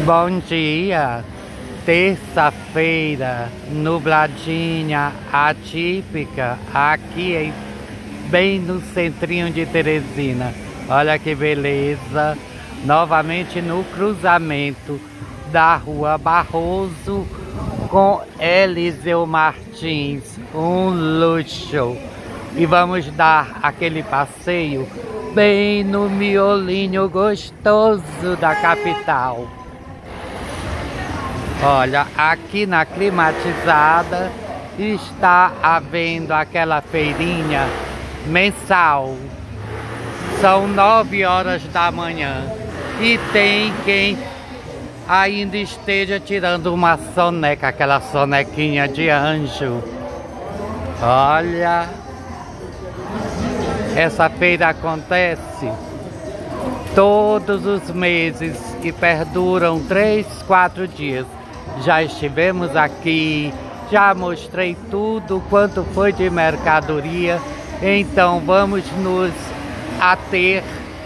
Bom dia, terça-feira, nubladinha, atípica, aqui bem no centrinho de Teresina. Olha que beleza, novamente no cruzamento da Rua Barroso com Eliseu Martins, um luxo. E vamos dar aquele passeio bem no miolinho gostoso da capital. Olha, aqui na climatizada está havendo aquela feirinha mensal. São 9 horas da manhã e tem quem ainda esteja tirando uma soneca, aquela sonequinha de anjo. Olha, essa feira acontece todos os meses e perduram 3, 4 dias. Já estivemos aqui, já mostrei tudo quanto foi de mercadoria, então vamos nos ater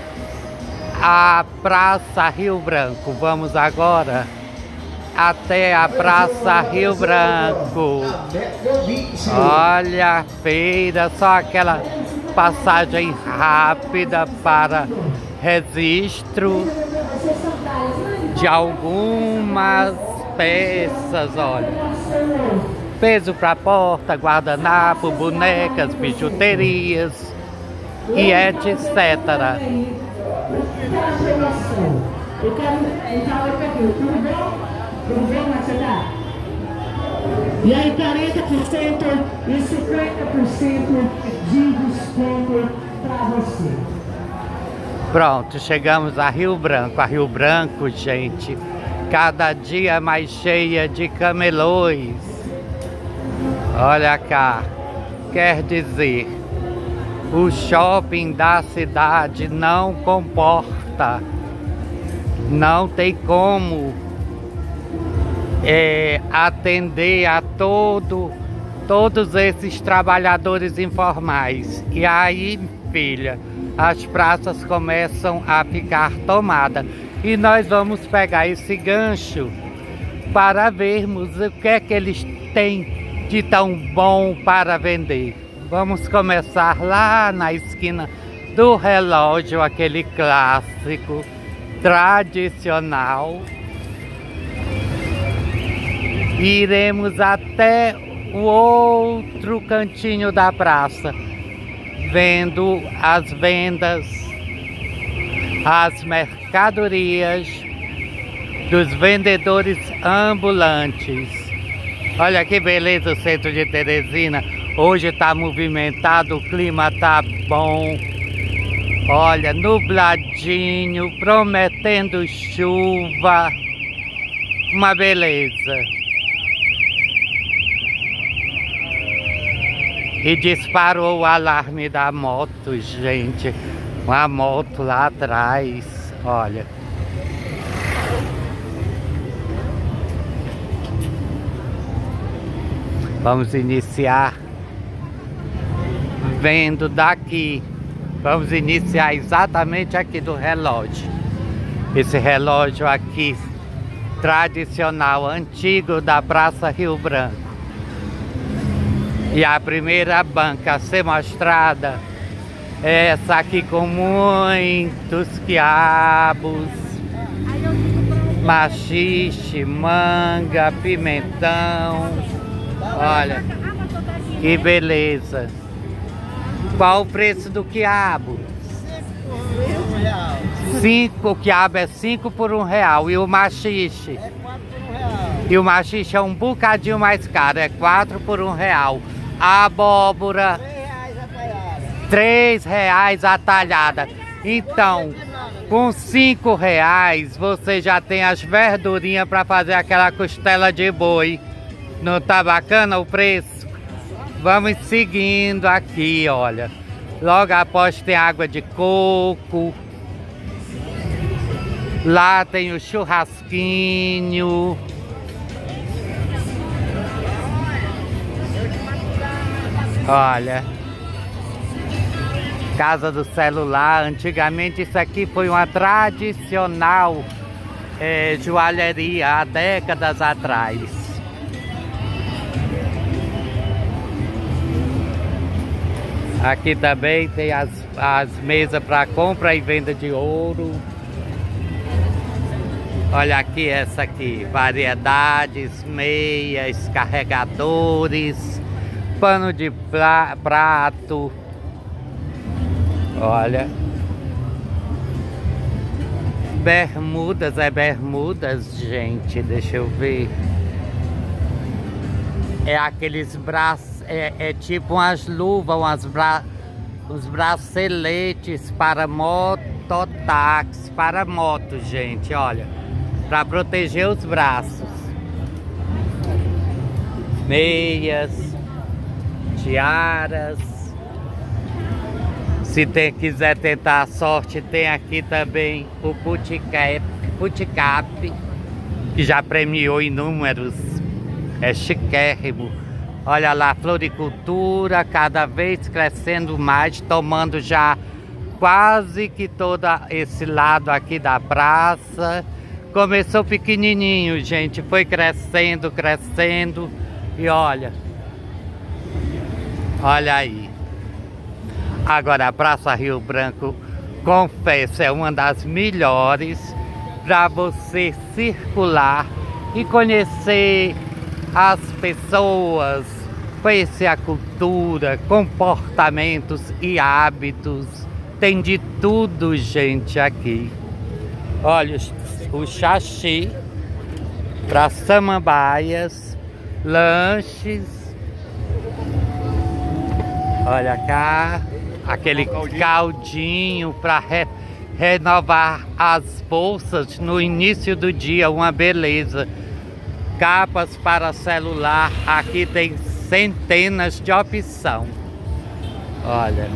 à Praça Rio Branco. Vamos agora até a Praça Rio Branco. Olha a feira, só aquela passagem rápida para registro de algumas peças, olha, peso para porta, guardanapo, bonecas, bijuterias e etc. E aí 40% e 50% de desconto para você. Pronto, chegamos a Rio Branco. A Rio Branco, gente, cada dia mais cheia de camelôs. Olha cá, quer dizer, o shopping da cidade não comporta, não tem como atender a todos esses trabalhadores informais. E aí, filha, as praças começam a ficar tomadas. E nós vamos pegar esse gancho para vermos o que é que eles têm de tão bom para vender. Vamos começar lá na esquina do relógio, aquele clássico, tradicional. E iremos até o outro cantinho da praça, vendo as vendas, as mercadorias dos vendedores ambulantes. Olha que beleza o centro de Teresina. Hoje está movimentado, o clima tá bom. Olha, nubladinho, prometendo chuva. Uma beleza. E disparou o alarme da moto, gente. Uma moto lá atrás, olha. Vamos iniciar vendo daqui. Vamos iniciar exatamente aqui do relógio. Esse relógio aqui, tradicional, antigo da Praça Rio Branco. E a primeira banca a ser mostrada é essa aqui com muitos quiabos, maxixe, manga, pimentão. Olha, que beleza. Qual o preço do quiabo? 5, o quiabo é 5 por R$1. E o maxixe? É 4 por R$1. E o maxixe é um bocadinho mais caro, é 4 por R$1. A abóbora, R$3 a talhada. Então, com R$5 você já tem as verdurinhas para fazer aquela costela de boi. Não tá bacana o preço? Vamos seguindo aqui, olha. Logo após tem água de coco. Lá tem o churrasquinho. Olha, casa do celular. Antigamente isso aqui foi uma tradicional joalheria há décadas atrás. Aqui também tem as mesas para compra e venda de ouro. Olha aqui essa aqui, variedades, meias, carregadores, pano de prato. Olha. Bermudas, bermudas, gente, deixa eu ver. É aqueles braços, é tipo umas luvas, os braceletes para mototáxi, para moto, gente, olha. Para proteger os braços. Meias, tiaras. Se quiser tentar a sorte, tem aqui também o Puticap, que já premiou inúmeros. É chiquérrimo. Olha lá, floricultura, cada vez crescendo mais, tomando já quase que todo esse lado aqui da praça. Começou pequenininho, gente, foi crescendo, crescendo. E olha aí. Agora a Praça Rio Branco, confesso, é uma das melhores para você circular e conhecer as pessoas, conhecer a cultura, comportamentos e hábitos. Tem de tudo, gente, aqui. Olha, o xaxi para samambaias, lanches. Olha cá, aquele caldinho para renovar as bolsas no início do dia, uma beleza. Capas para celular, aqui tem centenas de opção. Olha,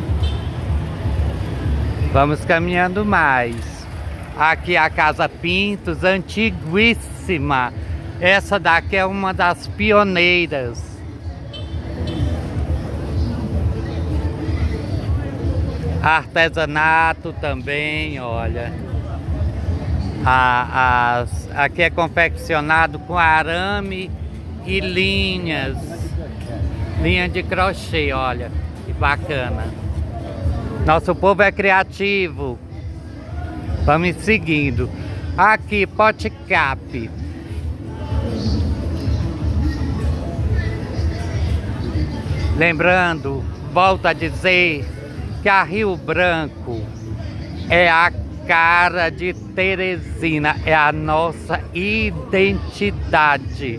vamos caminhando mais. Aqui a Casa Pintos, antiguíssima. Essa daqui é uma das pioneiras. Artesanato também, olha. Aqui é confeccionado com arame e linha de crochê, olha. Que bacana. Nosso povo é criativo. Vamos seguindo. Aqui, Puticap. Lembrando, volto a dizer que a Rio Branco é a cara de Teresina, é a nossa identidade.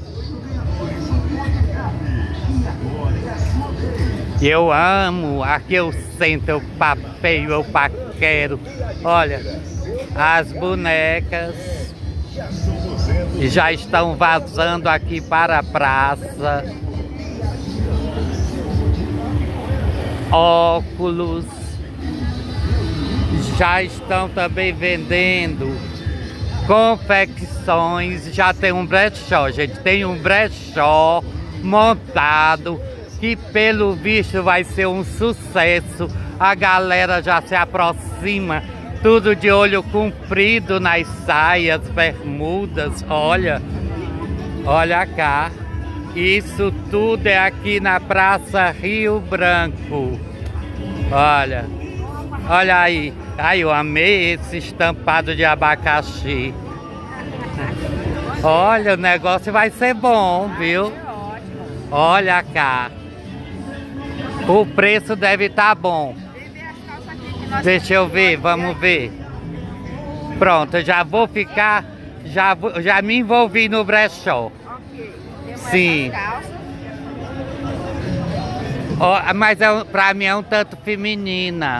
Eu amo, aqui eu sento, eu papeio, eu paquero. Olha, as bonecas já estão vazando aqui para a praça. Óculos já estão também vendendo confecções. Já tem um brechó, gente, tem um brechó montado que pelo visto vai ser um sucesso. A galera já se aproxima, tudo de olho comprido nas saias, bermudas, olha cá. Isso tudo é aqui na Praça Rio Branco. Olha aí. Ai, eu amei esse estampado de abacaxi. Olha, o negócio vai ser bom, viu? Olha cá. O preço deve estar bom. Deixa eu ver, vamos ver. Pronto, já vou ficar, já me envolvi no brechó. Sim. Mas pra mim é um tanto feminina.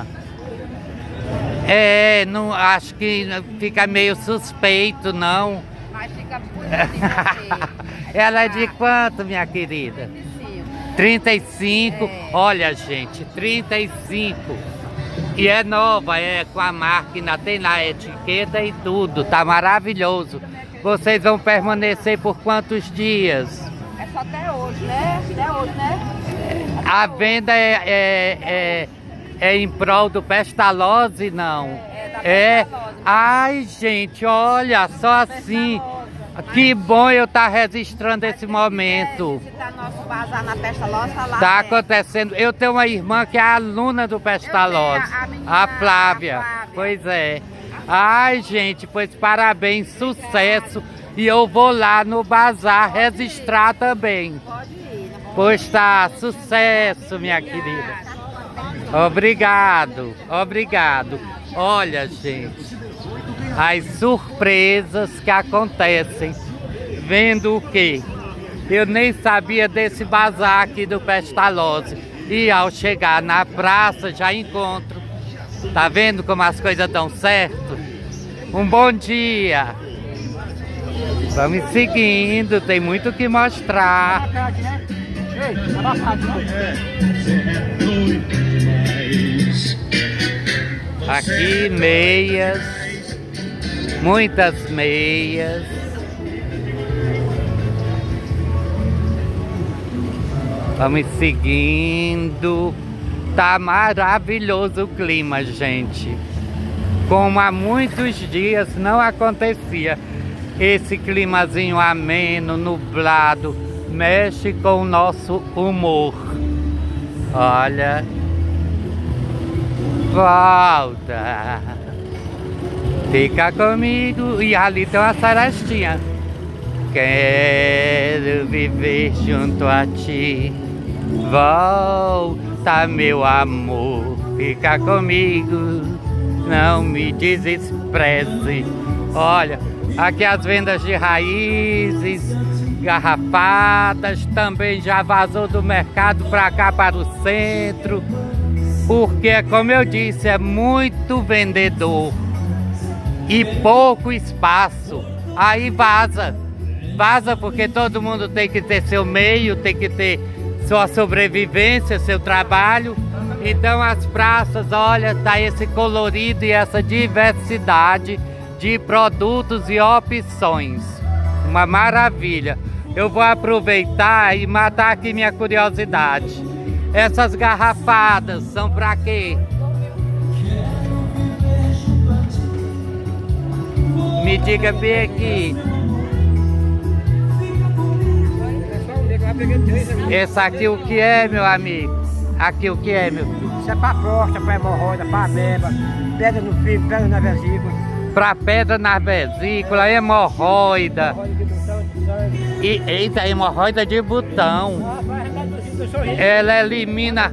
Não, acho que fica meio suspeito, não. Mas fica bonita em você. Ela é de quanto, minha querida? 35. Olha, gente, 35. E é nova, é com a máquina, tem na etiqueta e tudo. Tá maravilhoso. Vocês vão permanecer por quantos dias? É só até hoje, né? Até hoje, né? A venda é em prol do Pestalozzi, não? Ai, gente, olha, só assim. Que bom eu estar registrando esse momento. Visitar nosso bazar na Pestalozzi, lá. Tá acontecendo. Eu tenho uma irmã que é aluna do Pestalozzi, a Flávia. Pois é. Ai, gente, pois parabéns, sucesso. E eu vou lá no bazar registrar também. Pode ir. Pois tá, sucesso, minha querida. Obrigado, obrigado. Olha, gente, as surpresas que acontecem. Vendo o quê? Eu nem sabia desse bazar aqui do Pestalozzi. E ao chegar na praça já encontro. Tá vendo como as coisas dão certo? Um bom dia. Vamos seguindo, tem muito o que mostrar. Aqui meias, muitas meias. Vamos seguindo. Tá maravilhoso o clima, gente. Como há muitos dias não acontecia. Esse climazinho ameno, nublado, mexe com o nosso humor. Olha. Volta. Fica comigo. E ali tem uma florestinha. Quero viver junto a ti. Volta, meu amor. Fica comigo. Não me despreze. Olha, aqui as vendas de raízes, garrafadas, também já vazou do mercado para cá, para o centro. Porque, como eu disse, é muito vendedor e pouco espaço. Aí vaza. Vaza porque todo mundo tem que ter seu meio, tem que ter sua sobrevivência, seu trabalho. Então as praças, olha, tá esse colorido e essa diversidade de produtos e opções. Uma maravilha. Eu vou aproveitar e matar aqui minha curiosidade. Essas garrafadas são para quê? Me diga bem aqui. Esse aqui o que é, meu amigo? Aqui o que é, meu filho? Isso é para próstata, para hemorroida, para beba, pedra no fígado, pedra na vesícula. Para pedra na vesícula, hemorroida. E, eita, hemorroida de botão. Ela elimina.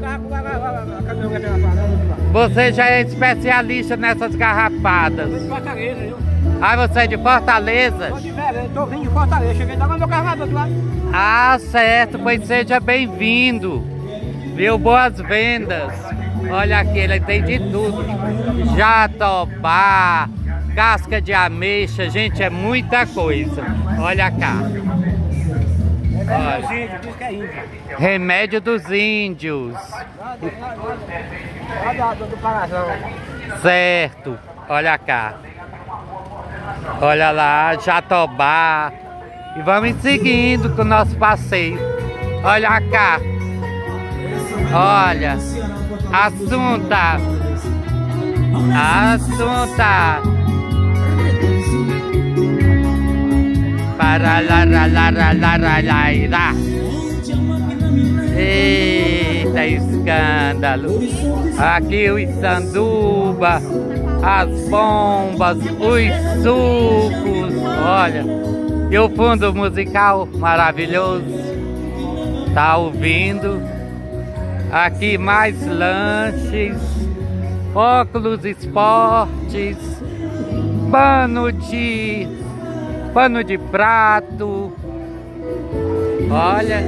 Você já é especialista nessas garrafadas. Ah, você é de Fortaleza? Estou vindo de Fortaleza, cheguei lá no meu carro do lado. Ah, certo, pois seja bem-vindo. Viu? Boas vendas. Olha aqui, ele tem de tudo. Jatobá, casca de ameixa, gente, é muita coisa. Olha cá. Olha. Remédio dos índios. Certo. Olha cá. Olha lá, Jatobá. E vamos seguindo com o nosso passeio. Olha cá. Olha. Assunta. Assunta. Para lá, lá, lá, lá, lá, lá, lá. Eita, escândalo. Aqui o sanduba, as bombas, os sucos. Olha. E o fundo musical maravilhoso. Tá ouvindo? Aqui mais lanches, óculos esportes, pano de prato. Olha,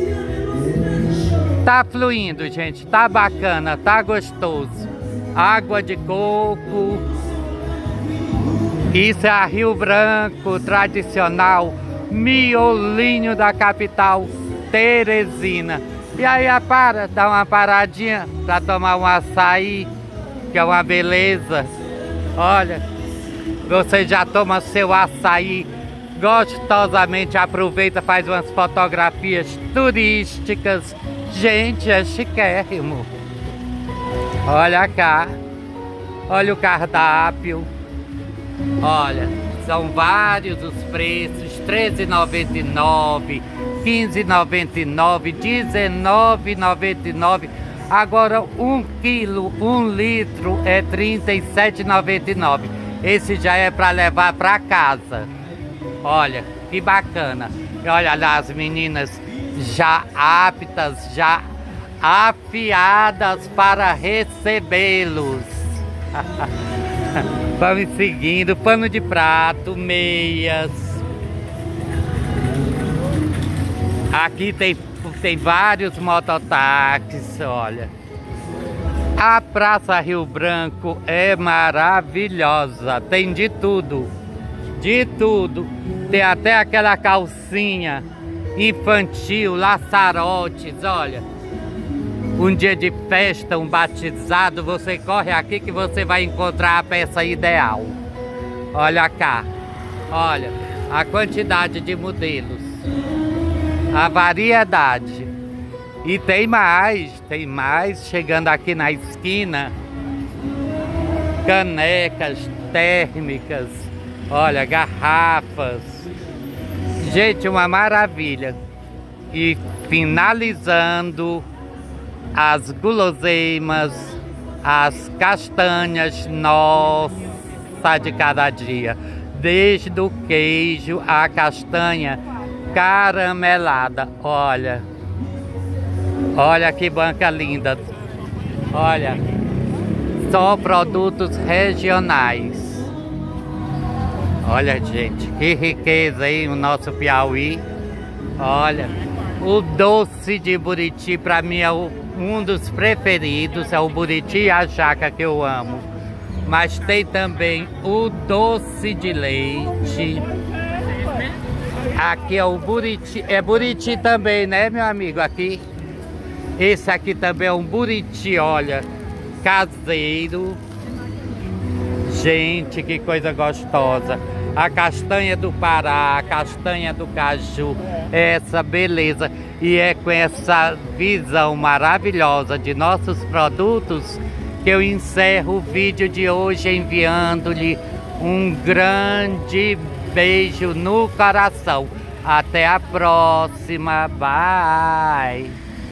tá fluindo, gente, tá bacana, tá gostoso. Água de coco. Isso é a Rio Branco, tradicional, miolinho da capital, Teresina. E aí dá uma paradinha para tomar um açaí, que é uma beleza. Olha, você já toma seu açaí gostosamente, aproveita, faz umas fotografias turísticas. Gente, é chiquérrimo. Olha cá, olha o cardápio. Olha, são vários os preços, R$13,99, R$15,99, R$19,99. Agora 1 quilo, 1 litro é R$37,99. Esse já é para levar para casa. Olha, que bacana. E olha lá as meninas já aptas, já afiadas para recebê-los. Vamos seguindo, pano de prato, meias. Aqui tem vários mototáxis, olha. A Praça Rio Branco é maravilhosa, tem de tudo. De tudo. Tem até aquela calcinha infantil, laçarotes, olha. Um dia de festa, um batizado, você corre aqui que você vai encontrar a peça ideal. Olha cá, olha a quantidade de modelos, a variedade. E tem mais, chegando aqui na esquina, canecas térmicas, olha, garrafas. Gente, uma maravilha. E finalizando, as guloseimas, as castanhas, nossa, de cada dia. Desde o queijo à castanha caramelada. Olha, olha que banca linda. Olha, só produtos regionais. Olha, gente, que riqueza aí o nosso Piauí. Olha, o doce de Buriti para mim é um dos preferidos, é o Buriti e a jaca que eu amo. Mas tem também o doce de leite. Aqui é o Buriti, é Buriti também, né, meu amigo? Aqui, esse aqui também é um Buriti, olha, caseiro. Gente, que coisa gostosa. A castanha do Pará, a castanha do caju, essa beleza. E é com essa visão maravilhosa de nossos produtos que eu encerro o vídeo de hoje enviando-lhe um grande beijo no coração. Até a próxima. Bye!